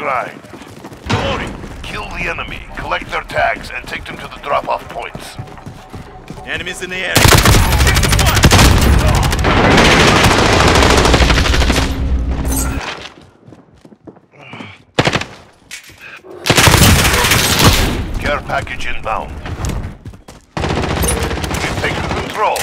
grind. Don't worry. Kill the enemy, collect their tags, and take them to the drop-off points. Enemies in the area. Care package inbound. We've taken control.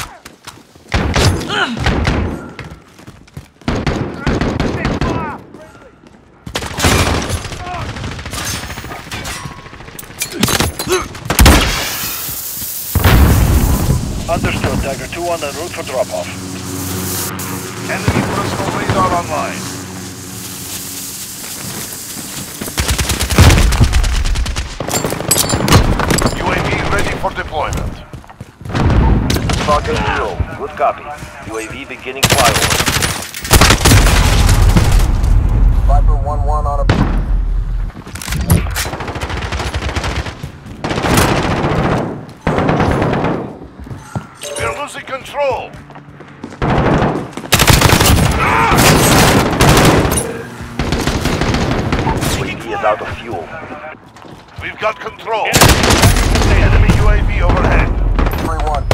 Understood, Tiger 2 on the route for drop-off. Enemy personal radar online. UAV ready for deployment. Target zero. Good copy. UAV beginning flyover. Viper 1-1 on a... We're losing control. UAV is out of fuel. We've got control. Enemy UAV overhead. 3-1.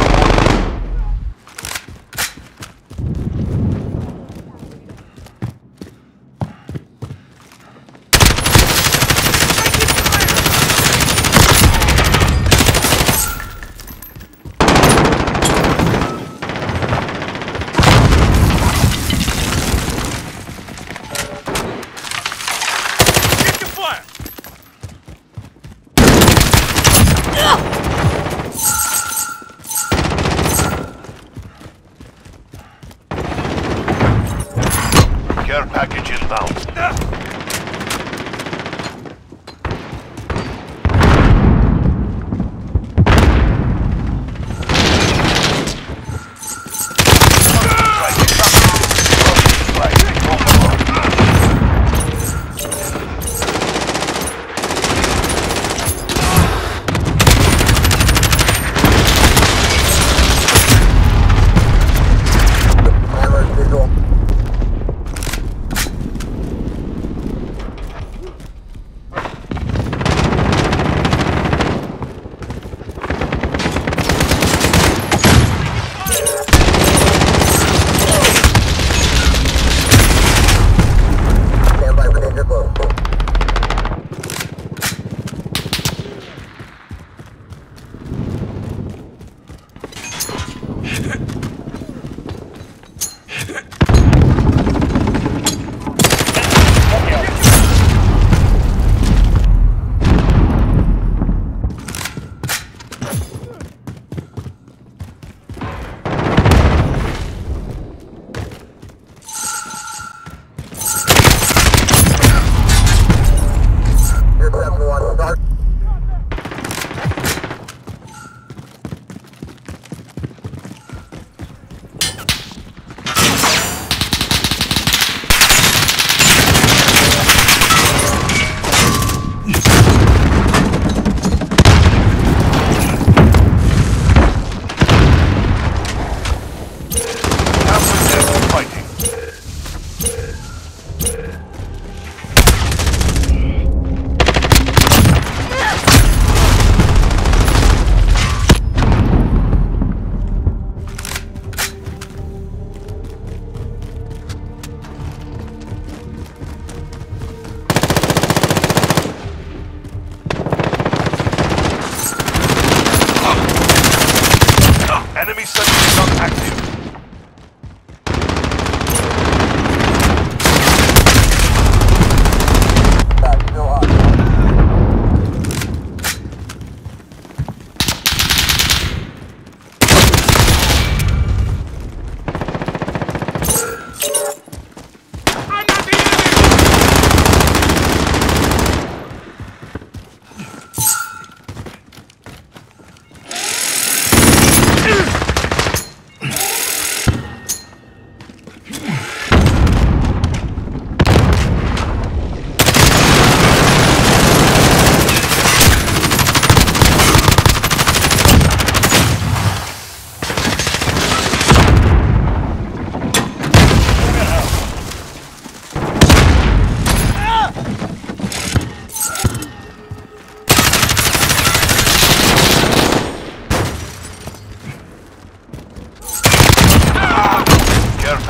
Care package inbound.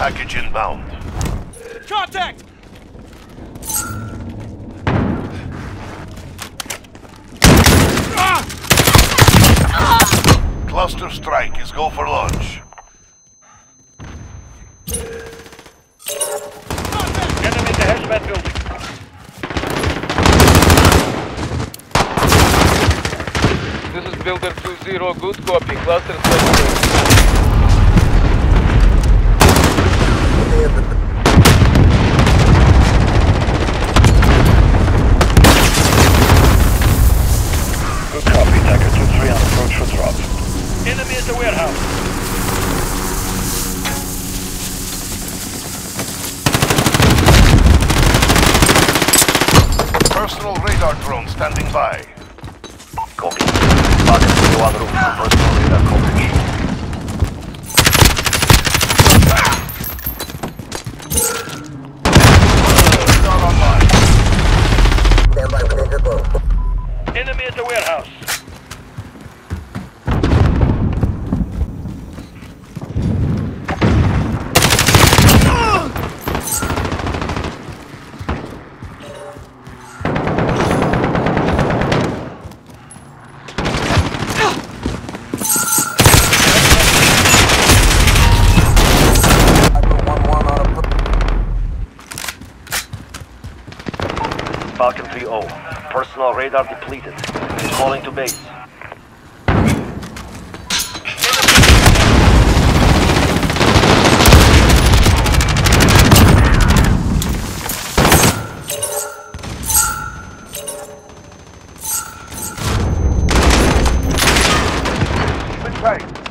package inbound. Contact! Cluster strike is go for launch. Enemy in the hazmat building. This is Builder 2-0, good copy. Cluster strike. Good copy. Tiger 2-3 on approach for drop. Enemy at the warehouse. Personal radar drone standing by. Copy. Vacant 3 on roof for personal radar coverage. Radar online. Stand by for interval. Enemy at the warehouse. Falcon 3-0. Personal radar depleted. Calling to base. Switch right.